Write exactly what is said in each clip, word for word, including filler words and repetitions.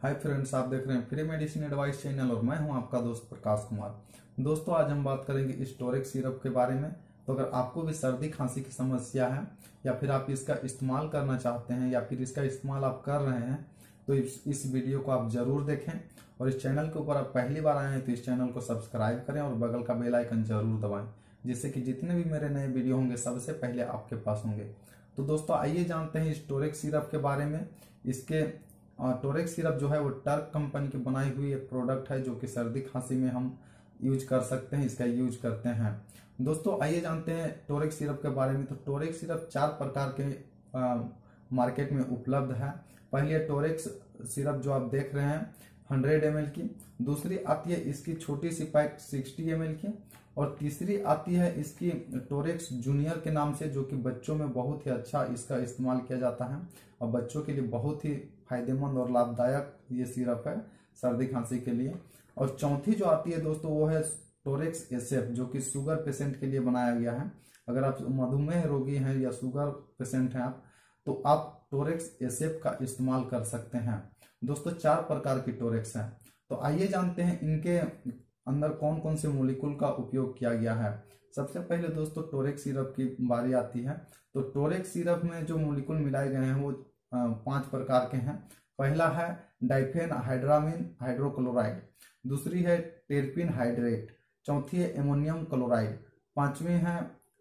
Hi friends, आप देख रहे हैं फ्री मेडिसिन एडवाइस चैनल और मैं हूं आपका दोस्त प्रकाश कुमार। दोस्तों, आज हम बात करेंगे स्टोरेक्स सिरप के बारे में। तो अगर आपको भी सर्दी खांसी की समस्या है या फिर आप इसका इस्तेमाल करना चाहते हैं या फिर इसका इस्तेमाल आप कर रहे हैं तो इस, इस वीडियो को आप जरूर देखें। और इस चैनल के ऊपर आप पहली बार आए हैं तो इस चैनल को सब्सक्राइब करें और बगल का बेल आइकन जरूर दबाएं, जिससे कि जितने भी मेरे नए वीडियो होंगे सबसे पहले आपके पास होंगे। तो दोस्तों, आइए जानते हैं स्टोरेक्स सिरप के बारे में। इसके टोरेक्स सिरप जो है वो टर्क कंपनी की बनाई हुई एक प्रोडक्ट है जो कि सर्दी खांसी में हम यूज कर सकते हैं, इसका यूज करते हैं। दोस्तों, आइए जानते हैं टोरेक्स सिरप के बारे में। तो टोरेक्स सिरप चार प्रकार के आ, मार्केट में उपलब्ध है। पहली है टोरेक्स सिरप जो आप देख रहे हैं हंड्रेड एम एल की। दूसरी आती है इसकी छोटी सी पैक सिक्सटी एम एल की। और तीसरी आती है इसकी टोरेक्स जूनियर के नाम से, जो कि बच्चों में बहुत ही अच्छा इसका इस्तेमाल किया जाता है और बच्चों के लिए बहुत ही फायदेमंद और लाभदायक ये सिरप है सर्दी खांसी के लिए। और चौथी जो आती है दोस्तों वो है टोरेक्स एसएफ, जो कि शुगर पेशेंट के लिए बनाया गया है। अगर आप मधुमेह रोगी हैं या शुगर पेशेंट हैं आप तो आप टोरेक्स एसएफ का इस्तेमाल कर सकते हैं। दोस्तों, चार प्रकार की टोरेक्स हैं। तो आइए जानते हैं इनके अंदर कौन कौन से मोलिकुल का उपयोग किया गया है। सबसे पहले दोस्तों टोरेक्स सिरप की बारी आती है। तो टोरेक्स सिरप में जो मोलिकुल मिलाए गए हैं वो पांच प्रकार के हैं। पहला है डाइफेन हाइड्रामिन हाइड्रोक्लोराइड, दूसरी है टेरपिन हाइड्रेट, चौथी है एमोनियम क्लोराइड, पांचवी है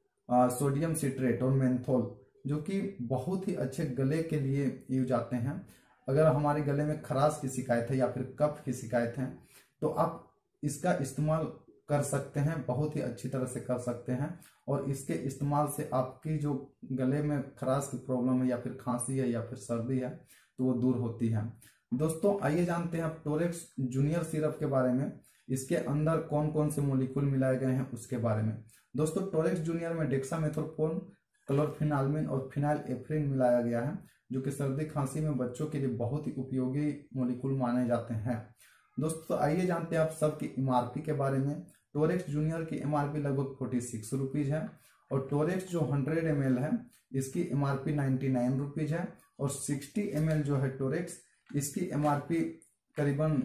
सोडियम सिट्रेट और मेंथोल, जो कि बहुत ही अच्छे गले के लिए यूज आते हैं। अगर हमारे गले में खराश की शिकायत है या फिर कफ की शिकायत है तो आप इसका इस्तेमाल कर सकते हैं, बहुत ही अच्छी तरह से कर सकते हैं। और इसके इस्तेमाल से आपकी जो गले में खराश की प्रॉब्लम है या फिर खांसी है या फिर सर्दी है तो वो दूर होती है। दोस्तों, आइए जानते हैं आप टोरेक्स जूनियर सिरप के बारे में। इसके अंदर कौन कौन से मोलिकुल मिलाए गए हैं उसके बारे में। दोस्तों, टोरेक्स जूनियर में डेक्सामेथोसोन, क्लोरफिनालमिन और फिनाइल एफ्रिन मिलाया गया है, जो कि सर्दी खांसी में बच्चों के लिए बहुत ही उपयोगी मोलिकुल माने जाते हैं। दोस्तों, आइए जानते हैं आप सबकी एमआरपी के बारे में। टोरेक्स जूनियर की एमआरपी लगभग फोर्टी सिक्स रुपीज है और टोरेक्स जो हंड्रेड एम एल है इसकी एमआरपी नाइन्टी नाइन रुपीज है। और सिक्सटी एम एल जो है टोरेक्स, इसकी एमआरपी करीबन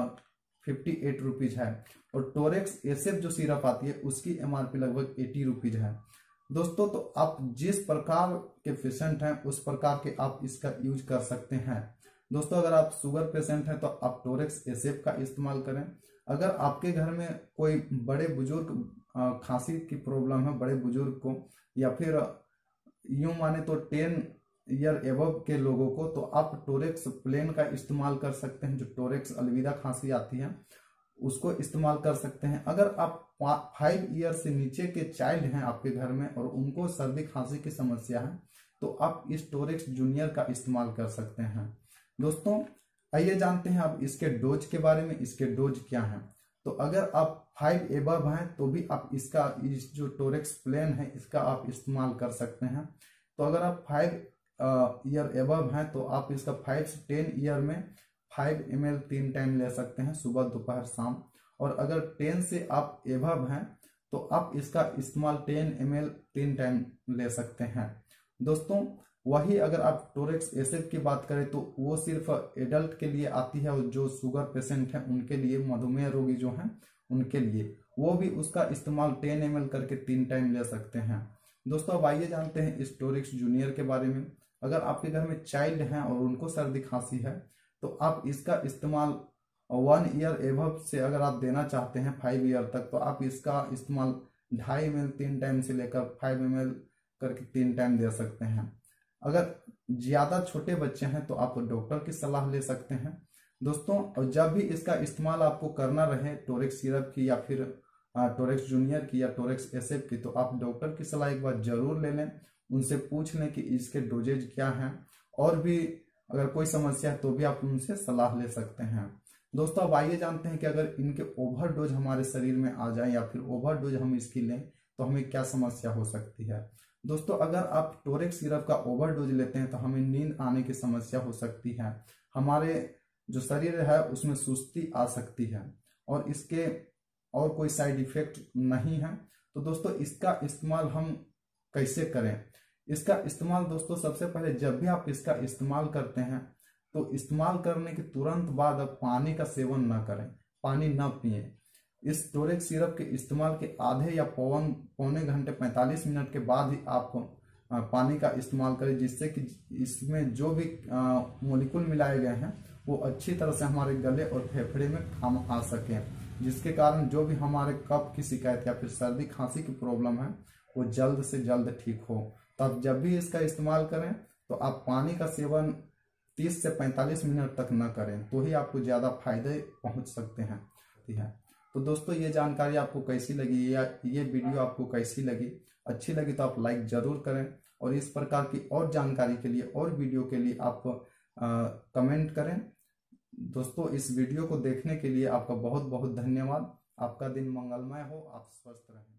फिफ्टी एट रुपीज है। और टोरेक्स एसएफ जो सिरप आती है उसकी एमआरपी लगभग एटी रुपीज है। दोस्तों, तो आप जिस प्रकार के पेशेंट हैं उस प्रकार के आप इसका यूज कर सकते हैं। दोस्तों, अगर आप शुगर पेशेंट हैं तो आप टोरेक्स एसएफ का इस्तेमाल करें। अगर आपके घर में कोई बड़े बुजुर्ग खांसी की प्रॉब्लम है, बड़े बुजुर्ग को, या फिर यूं माने तो टेन ईयर एबव के लोगों को, तो आप टोरेक्स प्लेन का इस्तेमाल कर सकते हैं। जो टोरेक्स अलविदा खांसी आती है उसको इस्तेमाल कर सकते हैं। अगर आप फाइव ईयर से नीचे के चाइल्ड हैं आपके घर में और उनको सर्दी खांसी की समस्या है तो आप इस टोरेक्स जूनियर का इस्तेमाल कर सकते हैं। दोस्तों, आइए जानते हैं अब इसके डोज के बारे में। इसके डोज क्या हैं। तो अगर आप फाइव एबव हैं तो भी आप इसका इस जो टोरेक्स प्लेन है इसका आप इस्तेमाल कर सकते हैं। तो अगर आप फाइव ईयर एबव हैं तो आप इसका फाइव से टेन ईयर में फाइव एम एल तीन टाइम ले सकते हैं, सुबह दोपहर शाम। और अगर टेन से आप एबव हैं तो आप इसका इस्तेमाल टेन एम एल तीन टाइम ले सकते हैं। दोस्तों, वही अगर आप टोरेक्स एसएफ की बात करें तो वो सिर्फ एडल्ट के लिए आती है और जो शुगर पेशेंट हैं उनके लिए, मधुमेह रोगी जो हैं उनके लिए, वो भी उसका इस्तेमाल टेन एम एल करके तीन टाइम ले सकते हैं। दोस्तों, अब आइए जानते हैं इस टोरेक्स जूनियर के बारे में। अगर आपके घर में चाइल्ड हैं और उनको सर्दी खांसी है तो आप इसका इस्तेमाल वन ईयर एबव से अगर आप देना चाहते हैं फाइव ईयर तक तो आप इसका इस्तेमाल ढाई एम एल तीन टाइम से लेकर फाइव एम एल करके तीन टाइम दे सकते हैं। अगर ज्यादा छोटे बच्चे हैं तो आप डॉक्टर की सलाह ले सकते हैं। दोस्तों, और जब भी इसका इस्तेमाल आपको करना रहे टोरेक्स सिरप की या फिर टोरेक्स जूनियर की या टोरेक्स एसएफ की, तो आप डॉक्टर की सलाह एक बार जरूर ले लें, उनसे पूछ लें कि इसके डोजेज क्या हैं। और भी अगर कोई समस्या है तो भी आप उनसे सलाह ले सकते हैं। दोस्तों, अब आइए जानते हैं कि अगर इनके ओवरडोज हमारे शरीर में आ जाए या फिर ओवरडोज हम इसकी लें तो हमें क्या समस्या हो सकती है। दोस्तों, अगर आप टोरेक्स सिरप का ओवरडोज लेते हैं तो हमें नींद आने की समस्या हो सकती है, हमारे जो शरीर है उसमें सुस्ती आ सकती है और इसके और कोई साइड इफेक्ट नहीं है। तो दोस्तों, इसका इस्तेमाल हम कैसे करें। इसका इस्तेमाल दोस्तों सबसे पहले जब भी आप इसका इस्तेमाल करते हैं तो इस्तेमाल करने के तुरंत बाद अब पानी का सेवन न करें, पानी न पिए। इस टोरेक्स सिरप के इस्तेमाल के आधे या पौन पौने घंटे पैंतालीस मिनट के बाद ही आप पानी का इस्तेमाल करें, जिससे कि इसमें जो भी मोलिकुल मिलाए गए हैं वो अच्छी तरह से हमारे गले और फेफड़े में काम आ सके, जिसके कारण जो भी हमारे कफ की शिकायत या फिर सर्दी खांसी की प्रॉब्लम है वो जल्द से जल्द ठीक हो। तो आप जब भी इसका इस्तेमाल करें तो आप पानी का सेवन तीस से पैंतालीस मिनट तक न करें, तो ही आपको ज़्यादा फायदे पहुंच सकते हैं। तो दोस्तों ये जानकारी आपको कैसी लगी या ये वीडियो आपको कैसी लगी, अच्छी लगी तो आप लाइक ज़रूर करें, और इस प्रकार की और जानकारी के लिए और वीडियो के लिए आप कमेंट करें। दोस्तों इस वीडियो को देखने के लिए आपका बहुत बहुत धन्यवाद। आपका दिन मंगलमय हो, आप स्वस्थ रहें।